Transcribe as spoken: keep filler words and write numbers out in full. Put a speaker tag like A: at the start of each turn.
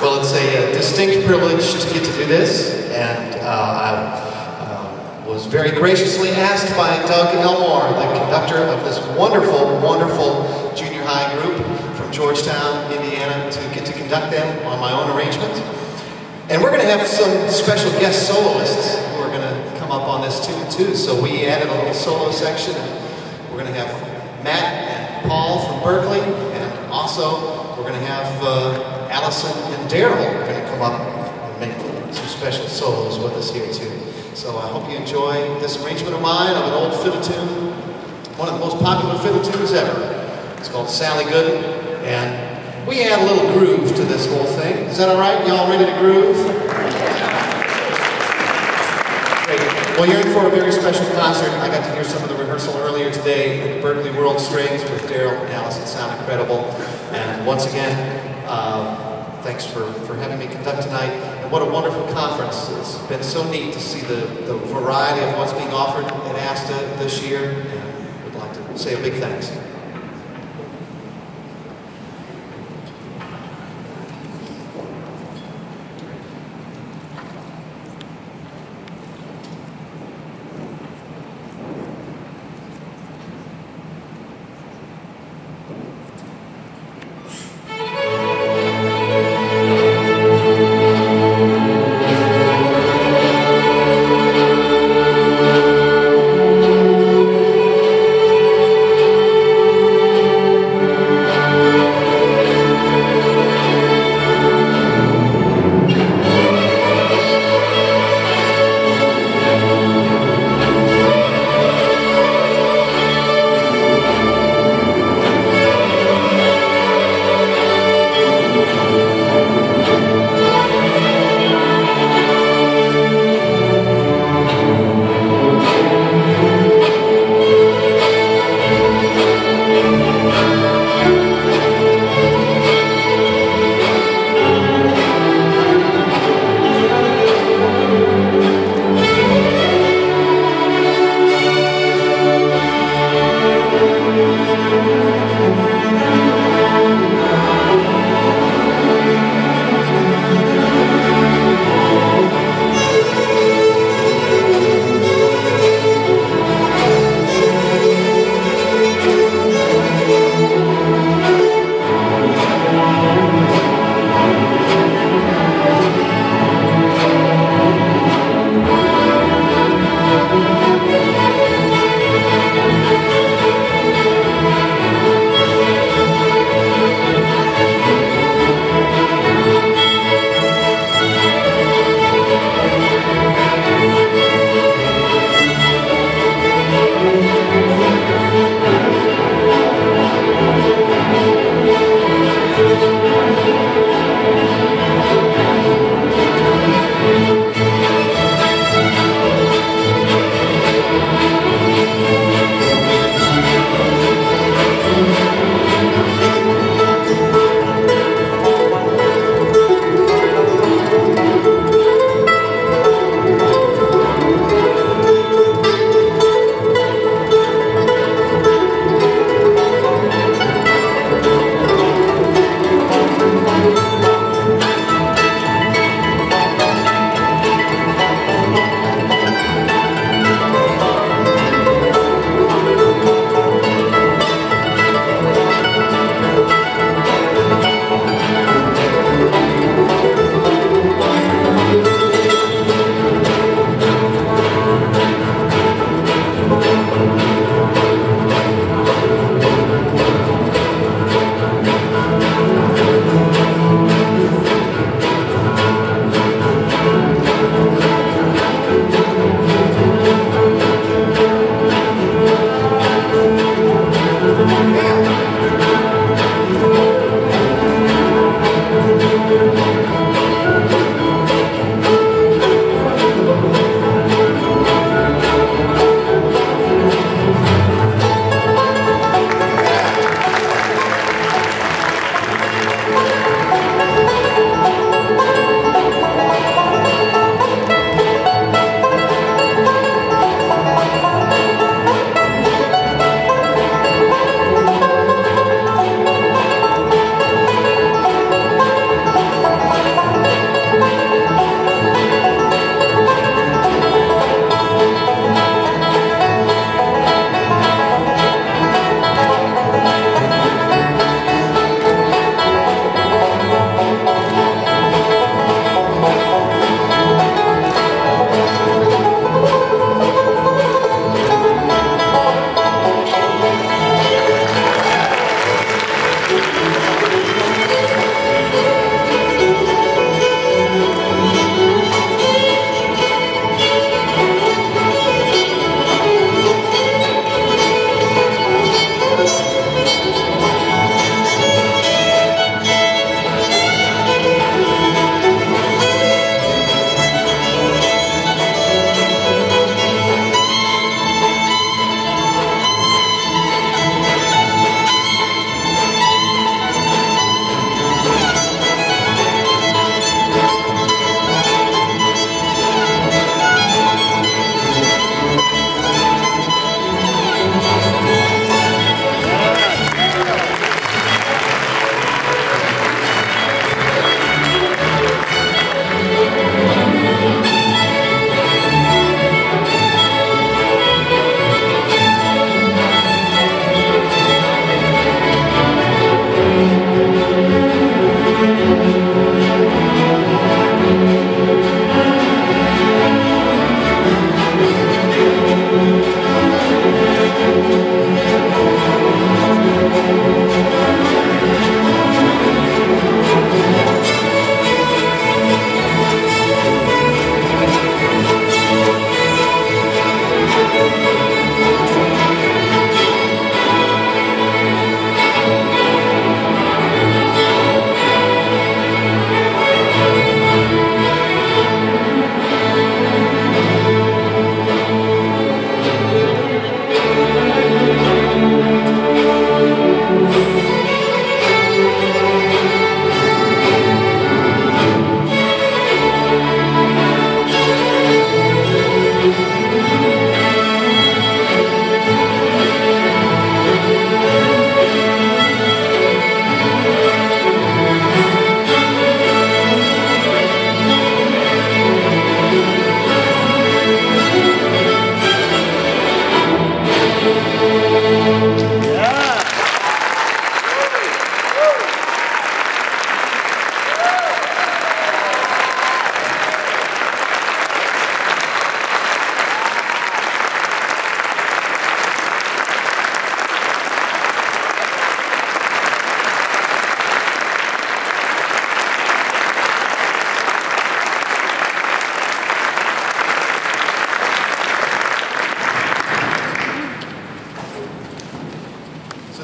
A: Well, it's a, a distinct privilege to get to do this, and uh, I uh, was very graciously asked by Doug Elmore, the conductor of this wonderful, wonderful junior high group from Georgetown, Indiana, to get to conduct them on my own arrangement. And we're going to have some special guest soloists who are going to come up on this tune too. So we added a little solo section, and we're going to have Matt and Paul from Berklee, and also we're going to have uh, Allison and Darol are going to come up and make some special solos with us here too. So I hope you enjoy this arrangement of mine of an old fiddle tune, one of the most popular fiddle tunes ever. It's called Sally Good, and we add a little groove to this whole thing. Is that all right? Y'all ready to groove? Great. Well, you're in for a very special concert. I got to hear some of the rehearsal earlier today at the Berklee World Strings with Darol and Allison. Sound incredible. And once again, uh, thanks for, for having me conduct tonight. And what a wonderful conference. It's been so neat to see the, the variety of what's being offered at ASTA this year. And I'd like to say a big thanks.